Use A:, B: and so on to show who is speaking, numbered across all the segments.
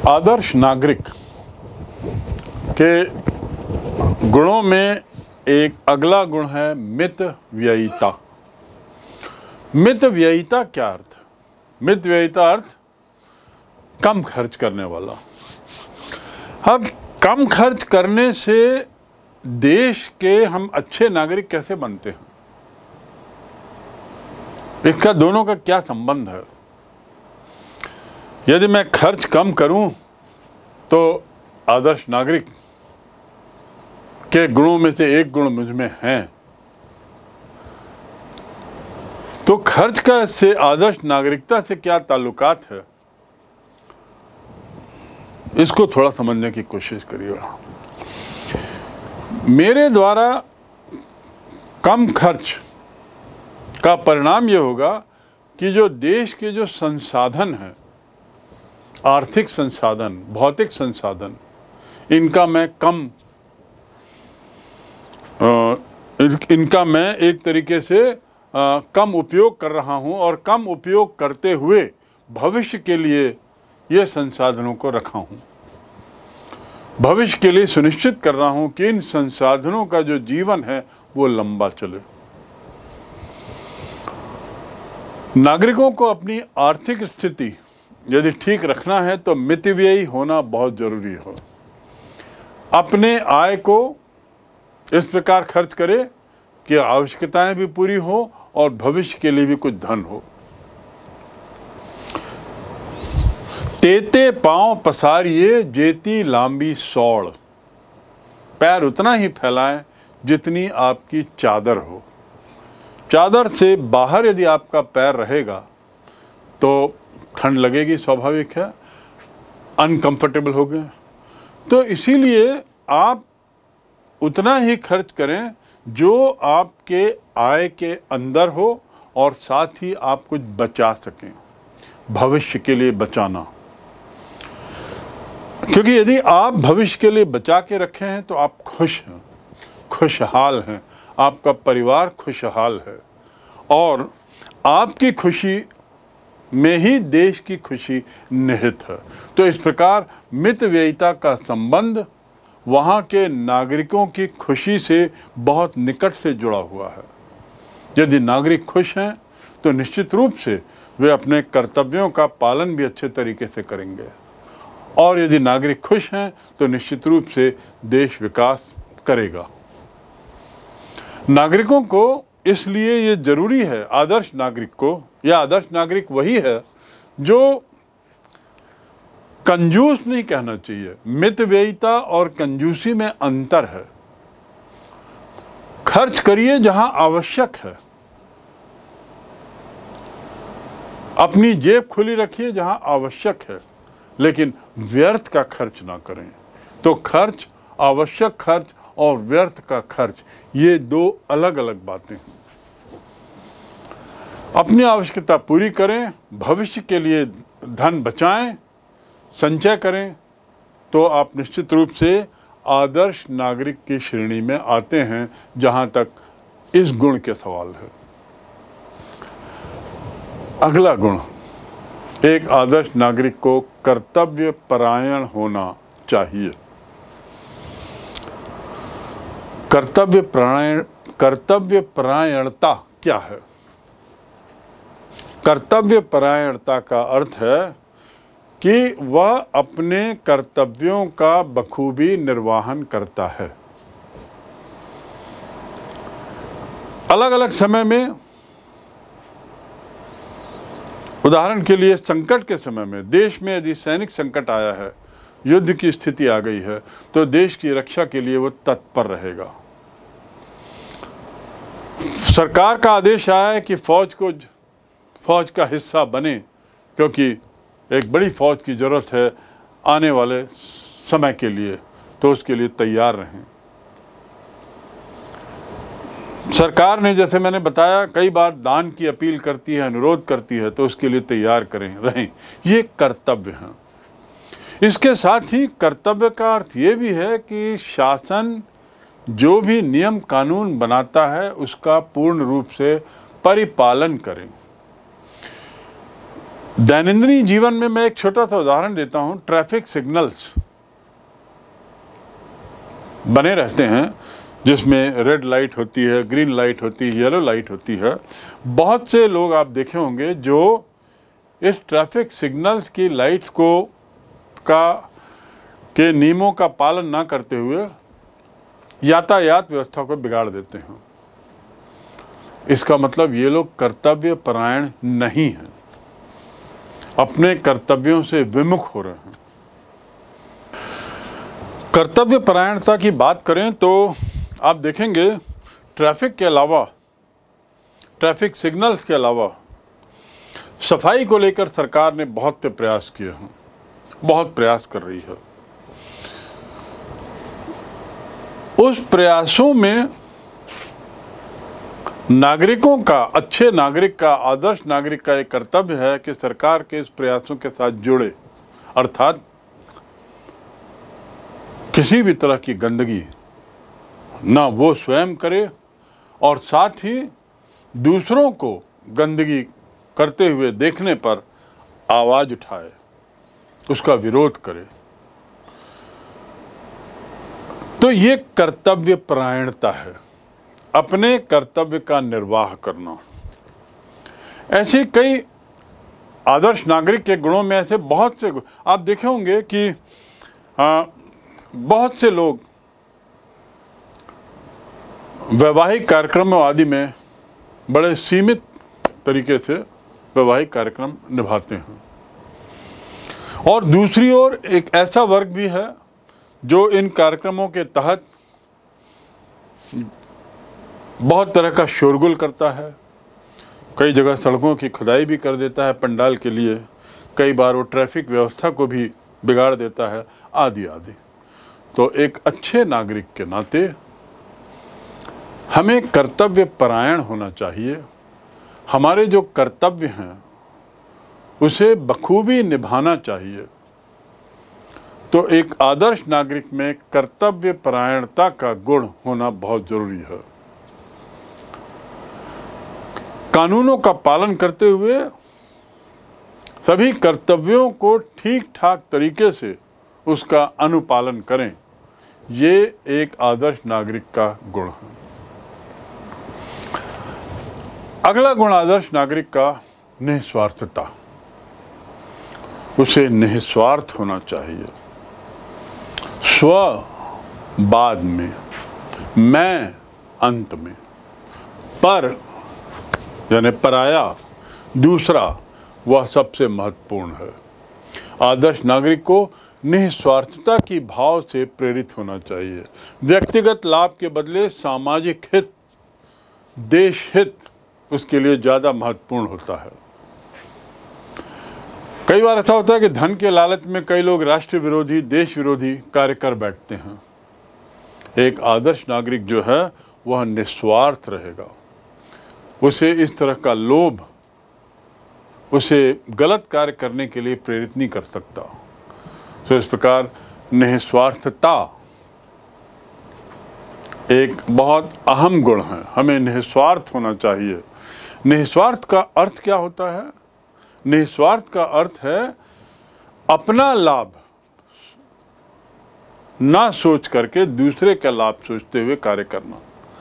A: आदर्श नागरिक के गुणों में एक अगला गुण है मितव्ययिता। मितव्ययिता क्या अर्थ? मितव्ययिता अर्थ कम खर्च करने वाला। अब कम खर्च करने से देश के हम अच्छे नागरिक कैसे बनते हैं, इसका दोनों का क्या संबंध है? यदि मैं खर्च कम करूं तो आदर्श नागरिक के गुणों में से एक गुण मुझ में है, तो खर्च का से आदर्श नागरिकता से क्या ताल्लुकात है, इसको थोड़ा समझने की कोशिश करिएगा। मेरे द्वारा कम खर्च का परिणाम ये होगा कि जो देश के जो संसाधन हैं, आर्थिक संसाधन, भौतिक संसाधन, इनका मैं एक तरीके से कम उपयोग कर रहा हूं और कम उपयोग करते हुए भविष्य के लिए ये संसाधनों को रखा हूं। भविष्य के लिए सुनिश्चित कर रहा हूं कि इन संसाधनों का जो जीवन है वो लंबा चले। नागरिकों को अपनी आर्थिक स्थिति यदि ठीक रखना है तो मितव्ययी होना बहुत जरूरी हो। अपने आय को इस प्रकार खर्च करे कि आवश्यकताएं भी पूरी हो और भविष्य के लिए भी कुछ धन हो। तेते पांव पसारिए जेती लांबी सौड़, पैर उतना ही फैलाएं जितनी आपकी चादर हो। चादर से बाहर यदि आपका पैर रहेगा तो ठंड लगेगी, स्वाभाविक है, अनकंफर्टेबल हो गए। तो इसीलिए आप उतना ही खर्च करें जो आपके आय के अंदर हो और साथ ही आप कुछ बचा सकें, भविष्य के लिए बचाना। क्योंकि यदि आप भविष्य के लिए बचा के रखे हैं तो आप खुश हैं, खुशहाल हैं, आपका परिवार खुशहाल है और आपकी खुशी में ही देश की खुशी निहित है। तो इस प्रकार मितव्ययिता का संबंध वहाँ के नागरिकों की खुशी से बहुत निकट से जुड़ा हुआ है। यदि नागरिक खुश हैं तो निश्चित रूप से वे अपने कर्तव्यों का पालन भी अच्छे तरीके से करेंगे और यदि नागरिक खुश हैं तो निश्चित रूप से देश विकास करेगा। नागरिकों को इसलिए ये जरूरी है, आदर्श नागरिक को, या आदर्श नागरिक वही है जो कंजूस नहीं कहना चाहिए। मितव्ययिता और कंजूसी में अंतर है। खर्च करिए जहां आवश्यक है, अपनी जेब खुली रखिए जहां आवश्यक है, लेकिन व्यर्थ का खर्च ना करें। तो खर्च, आवश्यक खर्च और व्यर्थ का खर्च, ये दो अलग अलग बातें हैं। अपनी आवश्यकता पूरी करें, भविष्य के लिए धन बचाएं, संचय करें, तो आप निश्चित रूप से आदर्श नागरिक की श्रेणी में आते हैं जहां तक इस गुण के सवाल है। अगला गुण, एक आदर्श नागरिक को कर्तव्य परायण होना चाहिए। कर्तव्य परायणता क्या है? कर्तव्य परायणता का अर्थ है कि वह अपने कर्तव्यों का बखूबी निर्वहन करता है। अलग अलग समय में, उदाहरण के लिए संकट के समय में, देश में यदि सैनिक संकट आया है, युद्ध की स्थिति आ गई है, तो देश की रक्षा के लिए वो तत्पर रहेगा। सरकार का आदेश आया है कि फौज का हिस्सा बने, क्योंकि एक बड़ी फौज की ज़रूरत है आने वाले समय के लिए, तो उसके लिए तैयार रहें। सरकार ने, जैसे मैंने बताया, कई बार दान की अपील करती है, अनुरोध करती है, तो उसके लिए तैयार रहें। ये कर्तव्य हैं। इसके साथ ही कर्तव्य का अर्थ ये भी है कि शासन जो भी नियम कानून बनाता है उसका पूर्ण रूप से परिपालन करें। दैनंदिन जीवन में मैं एक छोटा सा उदाहरण देता हूं। ट्रैफिक सिग्नल्स बने रहते हैं जिसमें रेड लाइट होती है, ग्रीन लाइट होती है, येलो लाइट होती है। बहुत से लोग आप देखे होंगे जो इस ट्रैफिक सिग्नल्स की लाइट्स के नियमों का पालन ना करते हुए यातायात व्यवस्था को बिगाड़ देते हैं। इसका मतलब ये लोग कर्तव्य परायण नहीं हैं, अपने कर्तव्यों से विमुख हो रहे हैं। कर्तव्य परायणता की बात करें तो आप देखेंगे ट्रैफिक के अलावा, ट्रैफिक सिग्नल्स के अलावा सफाई को लेकर सरकार ने बहुत से प्रयास किए हैं, बहुत प्रयास कर रही है। उस प्रयासों में नागरिकों का, अच्छे नागरिक का, आदर्श नागरिक का एक कर्तव्य है कि सरकार के इस प्रयासों के साथ जुड़े, अर्थात किसी भी तरह की गंदगी ना वो स्वयं करे और साथ ही दूसरों को गंदगी करते हुए देखने पर आवाज उठाए, उसका विरोध करे। तो ये कर्तव्य परायणता है, अपने कर्तव्य का निर्वाह करना। ऐसे कई आदर्श नागरिक के गुणों में ऐसे बहुत से आप देखे होंगे कि बहुत से लोग वैवाहिक कार्यक्रमों आदि में बड़े सीमित तरीके से वैवाहिक कार्यक्रम निभाते हैं, और दूसरी ओर एक ऐसा वर्ग भी है जो इन कार्यक्रमों के तहत बहुत तरह का शोरगुल करता है। कई जगह सड़कों की खुदाई भी कर देता है पंडाल के लिए, कई बार वो ट्रैफिक व्यवस्था को भी बिगाड़ देता है, आदि आदि। तो एक अच्छे नागरिक के नाते हमें कर्तव्य परायण होना चाहिए। हमारे जो कर्तव्य हैं उसे बखूबी निभाना चाहिए। तो एक आदर्श नागरिक में कर्तव्य परायणता का गुण होना बहुत जरूरी है। कानूनों का पालन करते हुए सभी कर्तव्यों को ठीक ठाक तरीके से उसका अनुपालन करें, ये एक आदर्श नागरिक का गुण है। अगला गुण आदर्श नागरिक का निस्वार्थता। उसे निस्वार्थ होना चाहिए। स्व बाद में, मैं अंत में, पर यानी पराया, दूसरा, वह सबसे महत्वपूर्ण है। आदर्श नागरिक को निस्वार्थता की भाव से प्रेरित होना चाहिए। व्यक्तिगत लाभ के बदले सामाजिक हित, देश हित उसके लिए ज़्यादा महत्वपूर्ण होता है। कई बार ऐसा होता है कि धन के लालच में कई लोग राष्ट्र विरोधी, देश विरोधी कार्य कर बैठते हैं। एक आदर्श नागरिक जो है वह निस्वार्थ रहेगा। उसे इस तरह का लोभ उसे गलत कार्य करने के लिए प्रेरित नहीं कर सकता। तो इस प्रकार निस्वार्थता एक बहुत अहम गुण है। हमें निस्वार्थ होना चाहिए। निस्वार्थ का अर्थ क्या होता है? निस्वार्थ का अर्थ है अपना लाभ ना सोच करके दूसरे का लाभ सोचते हुए कार्य करना,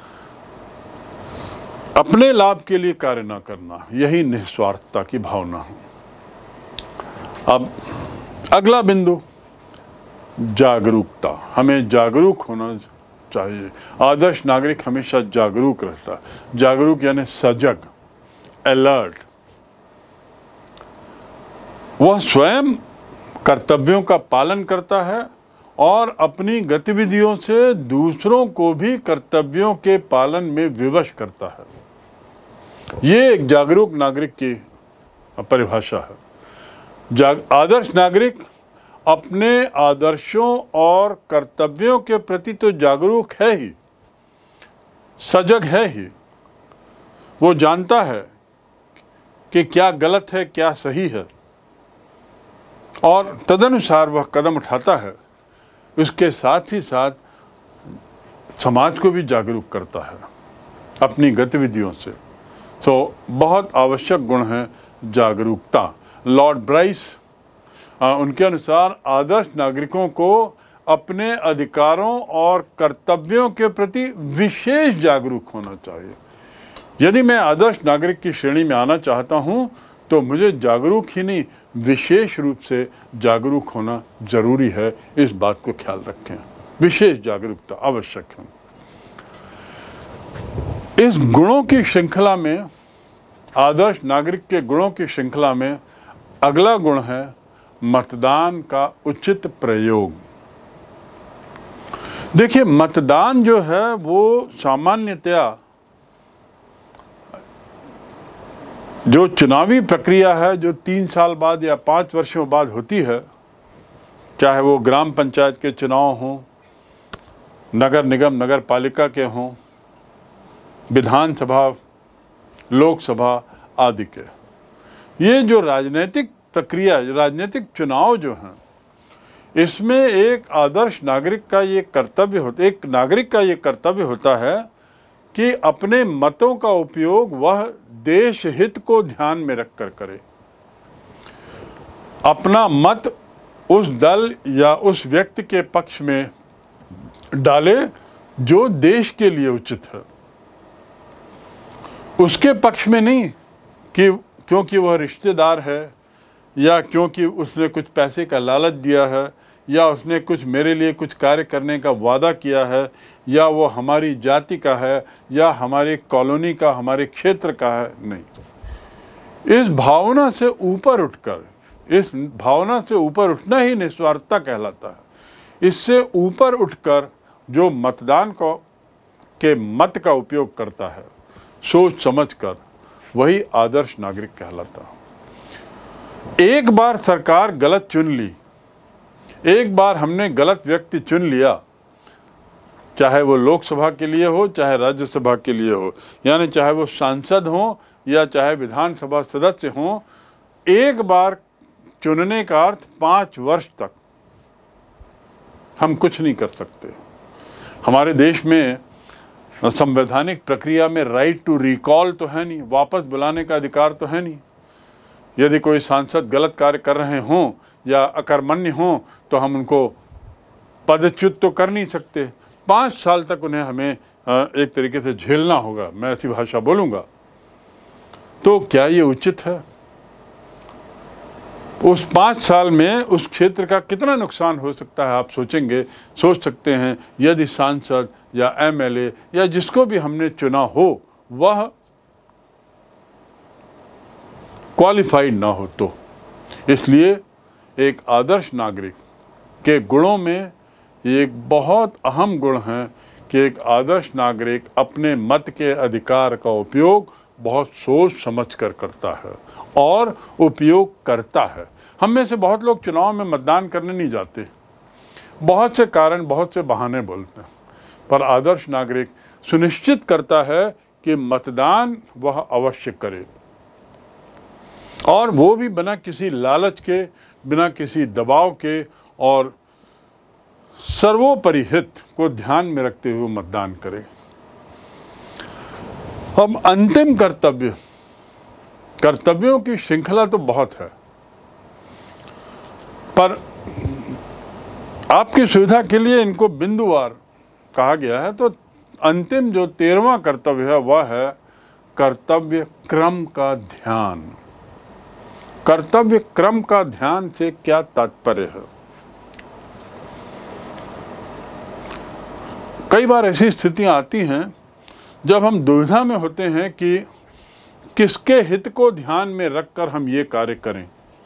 A: अपने लाभ के लिए कार्य ना करना, यही निस्वार्थता की भावना है। अब अगला बिंदु, जागरूकता। हमें जागरूक होना चाहिए। आदर्श नागरिक हमेशा जागरूक रहता है। जागरूक यानी सजग, अलर्ट। वह स्वयं कर्तव्यों का पालन करता है और अपनी गतिविधियों से दूसरों को भी कर्तव्यों के पालन में विवश करता है। ये एक जागरूक नागरिक की परिभाषा है। आदर्श नागरिक अपने आदर्शों और कर्तव्यों के प्रति तो जागरूक है ही, सजग है ही। वो जानता है कि क्या गलत है, क्या सही है, और तदनुसार वह कदम उठाता है। उसके साथ ही साथ समाज को भी जागरूक करता है अपनी गतिविधियों से। तो बहुत आवश्यक गुण है जागरूकता। लॉर्ड ब्राइस, उनके अनुसार आदर्श नागरिकों को अपने अधिकारों और कर्तव्यों के प्रति विशेष जागरूक होना चाहिए। यदि मैं आदर्श नागरिक की श्रेणी में आना चाहता हूं, तो मुझे जागरूक ही नहीं, विशेष रूप से जागरूक होना जरूरी है। इस बात को ख्याल रखें, विशेष जागरूकता आवश्यक है। इस गुणों की श्रृंखला में, आदर्श नागरिक के गुणों की श्रृंखला में अगला गुण है मतदान का उचित प्रयोग। देखिए, मतदान जो है वो सामान्यतया जो चुनावी प्रक्रिया है, जो 3 साल बाद या 5 वर्षों बाद होती है, चाहे वो ग्राम पंचायत के चुनाव हों, नगर निगम नगर पालिका के हों, विधानसभा, लोकसभा आदि के, ये जो राजनीतिक प्रक्रिया, राजनीतिक चुनाव जो हैं, इसमें एक आदर्श नागरिक का ये कर्तव्य होता, एक नागरिक का ये कर्तव्य होता है कि अपने मतों का उपयोग वह देश हित को ध्यान में रखकर करे। अपना मत उस दल या उस व्यक्ति के पक्ष में डाले जो देश के लिए उचित है, उसके पक्ष में नहीं कि क्योंकि वह रिश्तेदार है, या क्योंकि उसने कुछ पैसे का लालच दिया है, या उसने कुछ मेरे लिए कुछ कार्य करने का वादा किया है, या वो हमारी जाति का है, या हमारी कॉलोनी का, हमारे क्षेत्र का है। नहीं, इस भावना से ऊपर उठकर, इस भावना से ऊपर उठना ही निस्वार्थता कहलाता है। इससे ऊपर उठकर जो मतदान को के मत का उपयोग करता है, सोच समझ कर, वही आदर्श नागरिक कहलाता है। एक बार सरकार गलत चुन ली, एक बार हमने गलत व्यक्ति चुन लिया, चाहे वो लोकसभा के लिए हो, चाहे राज्यसभा के लिए हो, यानी चाहे वो सांसद हो या चाहे विधानसभा सदस्य हो, एक बार चुनने का अर्थ 5 वर्ष तक हम कुछ नहीं कर सकते। हमारे देश में संवैधानिक प्रक्रिया में राइट टू रिकॉल तो है नहीं, वापस बुलाने का अधिकार तो है नहीं। यदि कोई सांसद गलत कार्य कर रहे हों या अकर्मण्य हों, तो हम उनको पदच्युत तो कर नहीं सकते। 5 साल तक उन्हें हमें एक तरीके से झेलना होगा, मैं ऐसी भाषा बोलूँगा। तो क्या ये उचित है? उस 5 साल में उस क्षेत्र का कितना नुकसान हो सकता है, आप सोच सकते हैं। यदि सांसद या एमएलए या जिसको भी हमने चुना हो, वह क्वालिफाइड ना हो तो। इसलिए एक आदर्श नागरिक के गुणों में एक बहुत अहम गुण है कि एक आदर्श नागरिक अपने मत के अधिकार का उपयोग बहुत सोच समझ कर करता है और उपयोग करता है। हम में से बहुत लोग चुनाव में मतदान करने नहीं जाते, बहुत से कारण, बहुत से बहाने बोलते हैं, पर आदर्श नागरिक सुनिश्चित करता है कि मतदान वह अवश्य करे, और वो भी बिना किसी लालच के, बिना किसी दबाव के, और सर्वोपरि हित को ध्यान में रखते हुए मतदान करे। अब अंतिम कर्तव्यों की श्रृंखला तो बहुत है, पर आपकी सुविधा के लिए इनको बिंदुवार कहा गया है। तो अंतिम जो 13वां कर्तव्य है वह है कर्तव्य क्रम का ध्यान। कर्तव्य क्रम का ध्यान से क्या तात्पर्य है? कई बार ऐसी स्थितियां आती हैं जब हम दुविधा में होते हैं कि किसके हित को ध्यान में रखकर हम ये कार्य करें,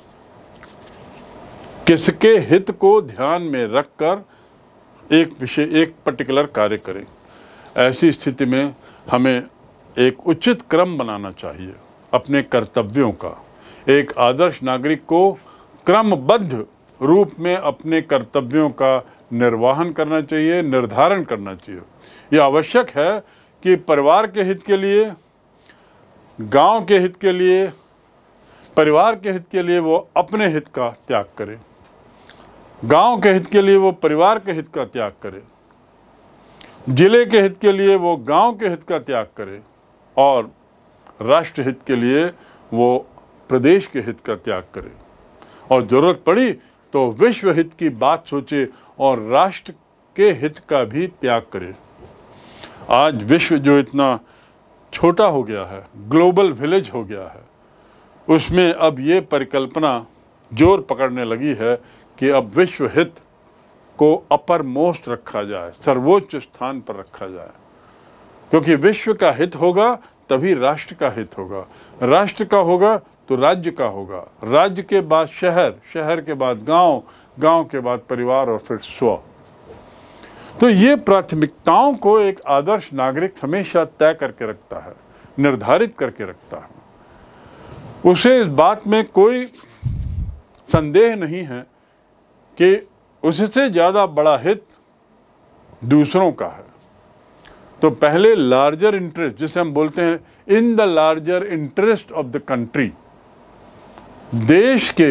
A: किसके हित को ध्यान में रखकर एक पर्टिकुलर कार्य करें। ऐसी स्थिति में हमें एक उचित क्रम बनाना चाहिए अपने कर्तव्यों का। एक आदर्श नागरिक को क्रमबद्ध रूप में अपने कर्तव्यों का निर्वहन करना चाहिए, निर्धारण करना चाहिए। यह आवश्यक है कि परिवार के हित के लिए, गांव के हित के लिए, परिवार के हित के लिए वो अपने हित का त्याग करे, गांव के हित के लिए वो परिवार के हित का त्याग करे, जिले के हित के लिए वो गांव के हित का त्याग करे, और राष्ट्र हित के लिए वो प्रदेश के हित का त्याग करे और ज़रूरत पड़ी तो विश्व हित की बात सोचे और राष्ट्र के हित का भी त्याग करे। आज विश्व जो इतना छोटा हो गया है, ग्लोबल विलेज हो गया है, उसमें अब ये परिकल्पना जोर पकड़ने लगी है कि अब विश्व हित को अपर मोस्ट रखा जाए, सर्वोच्च स्थान पर रखा जाए, क्योंकि विश्व का हित होगा तभी राष्ट्र का हित होगा, राष्ट्र का होगा तो राज्य का होगा, राज्य के बाद शहर, शहर के बाद गांव, गांव के बाद परिवार और फिर स्व। तो ये प्राथमिकताओं को एक आदर्श नागरिक हमेशा तय करके रखता है, निर्धारित करके रखता है। उसे इस बात में कोई संदेह नहीं है कि उससे ज़्यादा बड़ा हित दूसरों का है। तो पहले लार्जर इंटरेस्ट, जिसे हम बोलते हैं in the larger interest of the country, देश के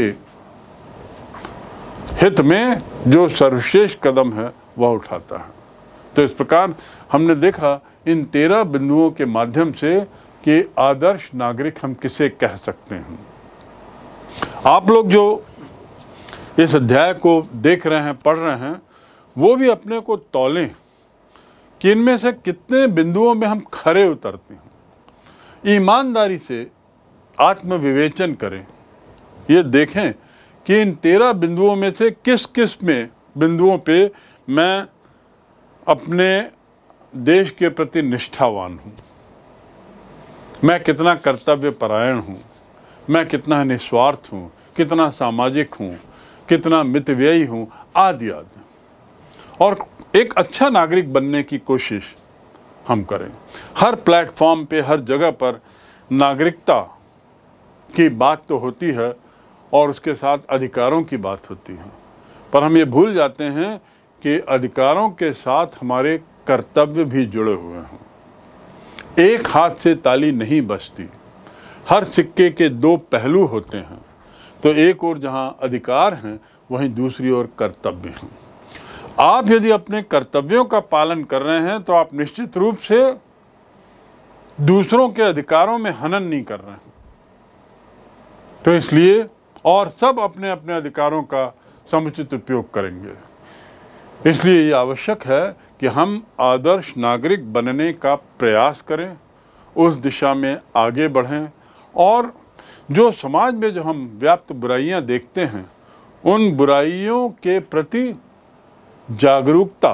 A: हित में जो सर्वश्रेष्ठ कदम है वह उठाता है। तो इस प्रकार हमने देखा इन 13 बिंदुओं के माध्यम से कि आदर्श नागरिक हम किसे कह सकते हैं। आप लोग जो इस अध्याय को देख रहे हैं, पढ़ रहे हैं, वो भी अपने को तौलें कि इनमें से कितने बिंदुओं में हम खरे उतरते हैं। ईमानदारी से आत्मविवेचन करें, ये देखें कि इन 13 बिंदुओं में से किस किस में बिंदुओं पे मैं अपने देश के प्रति निष्ठावान हूँ, मैं कितना कर्तव्य परायण हूँ, मैं कितना निस्वार्थ हूँ, कितना सामाजिक हूँ, कितना मितव्ययी हूँ, आदि आदि। और एक अच्छा नागरिक बनने की कोशिश हम करें। हर प्लेटफॉर्म पे, हर जगह पर नागरिकता की बात तो होती है और उसके साथ अधिकारों की बात होती है, पर हम ये भूल जाते हैं कि अधिकारों के साथ हमारे कर्तव्य भी जुड़े हुए हैं। एक हाथ से ताली नहीं बजती, हर सिक्के के 2 पहलू होते हैं। तो एक ओर जहाँ अधिकार हैं वहीं दूसरी ओर कर्तव्य हैं। आप यदि अपने कर्तव्यों का पालन कर रहे हैं तो आप निश्चित रूप से दूसरों के अधिकारों में हनन नहीं कर रहे हैं। तो इसलिए और सब अपने अपने अधिकारों का समुचित उपयोग करेंगे। इसलिए ये आवश्यक है कि हम आदर्श नागरिक बनने का प्रयास करें, उस दिशा में आगे बढ़ें और जो समाज में जो हम व्याप्त बुराइयां देखते हैं उन बुराइयों के प्रति जागरूकता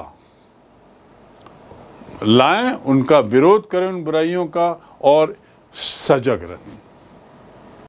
A: लाएं, उनका विरोध करें उन बुराइयों का और सजग रहें।